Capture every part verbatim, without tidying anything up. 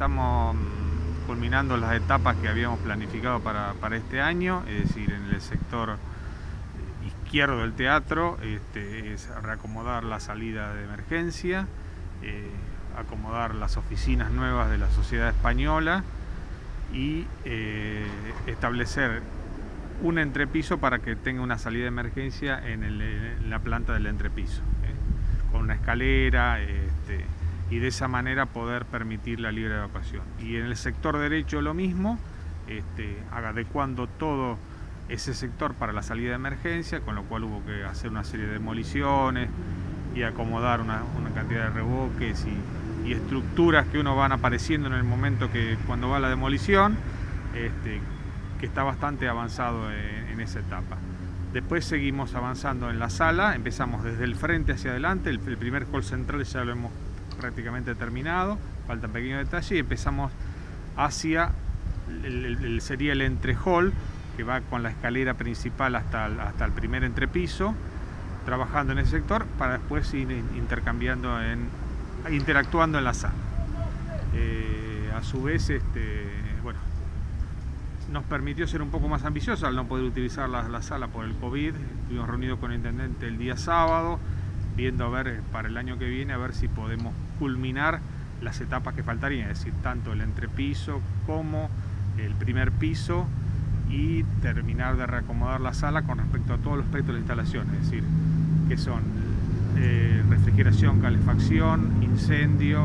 estamos culminando las etapas que habíamos planificado para, para este año, es decir, en el sector izquierdo del teatro, este, es reacomodar la salida de emergencia, eh, acomodar las oficinas nuevas de la Sociedad Española y eh, establecer un entrepiso para que tenga una salida de emergencia en, el, en la planta del entrepiso, eh, con una escalera, este, y de esa manera poder permitir la libre evacuación. Y en el sector derecho lo mismo, este, adecuando todo ese sector para la salida de emergencia, con lo cual hubo que hacer una serie de demoliciones y acomodar una, una cantidad de revoques y, y estructuras que uno van apareciendo en el momento que cuando va a la demolición, este, que está bastante avanzado en, en esa etapa. Después seguimos avanzando en la sala, empezamos desde el frente hacia adelante, el, el primer hall central ya lo hemos prácticamente terminado, falta un pequeño detalle, y empezamos hacia el, el, el, sería el entrehall, que va con la escalera principal hasta el, hasta el primer entrepiso, trabajando en ese sector para después ir intercambiando, en, interactuando en la sala. Eh, a su vez, este, bueno, nos permitió ser un poco más ambiciosos al no poder utilizar la, la sala por el COVID. Estuvimos reunidos con el intendente el día sábado, viendo a ver para el año que viene, a ver si podemos culminar las etapas que faltarían, es decir, tanto el entrepiso como el primer piso, y terminar de reacomodar la sala con respecto a todos los aspectos de la instalación, es decir, que son eh, refrigeración, calefacción, incendio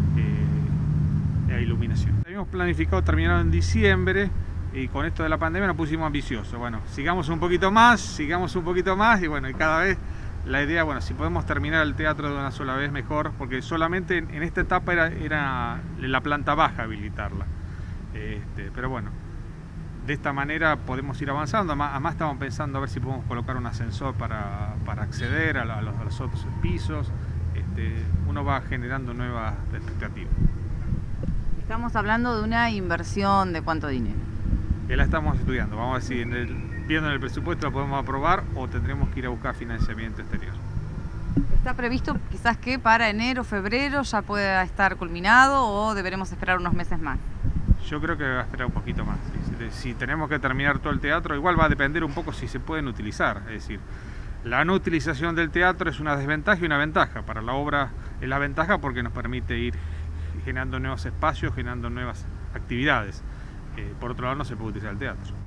eh, e iluminación. Habíamos planificado terminar en diciembre, y con esto de la pandemia nos pusimos ambiciosos. Bueno, sigamos un poquito más, sigamos un poquito más, y bueno, y cada vez la idea, bueno, si podemos terminar el teatro de una sola vez, mejor, porque solamente en, en esta etapa era, era la planta baja habilitarla. Este, pero bueno, de esta manera podemos ir avanzando. Además, además estamos pensando a ver si podemos colocar un ascensor para, para acceder a, la, a, los, a los otros pisos. Este, uno va generando nuevas expectativas. Estamos hablando de una inversión de ¿cuánto dinero? Que la estamos estudiando. Vamos a ver si en el, viendo en el presupuesto la podemos aprobar o tendremos que ir a buscar financiamiento exterior. ¿Está previsto quizás que para enero, febrero ya pueda estar culminado o deberemos esperar unos meses más? Yo creo que va a esperar un poquito más. Si, si tenemos que terminar todo el teatro, igual va a depender un poco si se pueden utilizar. Es decir, la no utilización del teatro es una desventaja y una ventaja. Para la obra es la ventaja porque nos permite ir generando nuevos espacios, generando nuevas actividades. Eh, por otro lado, no se puede utilizar el teatro.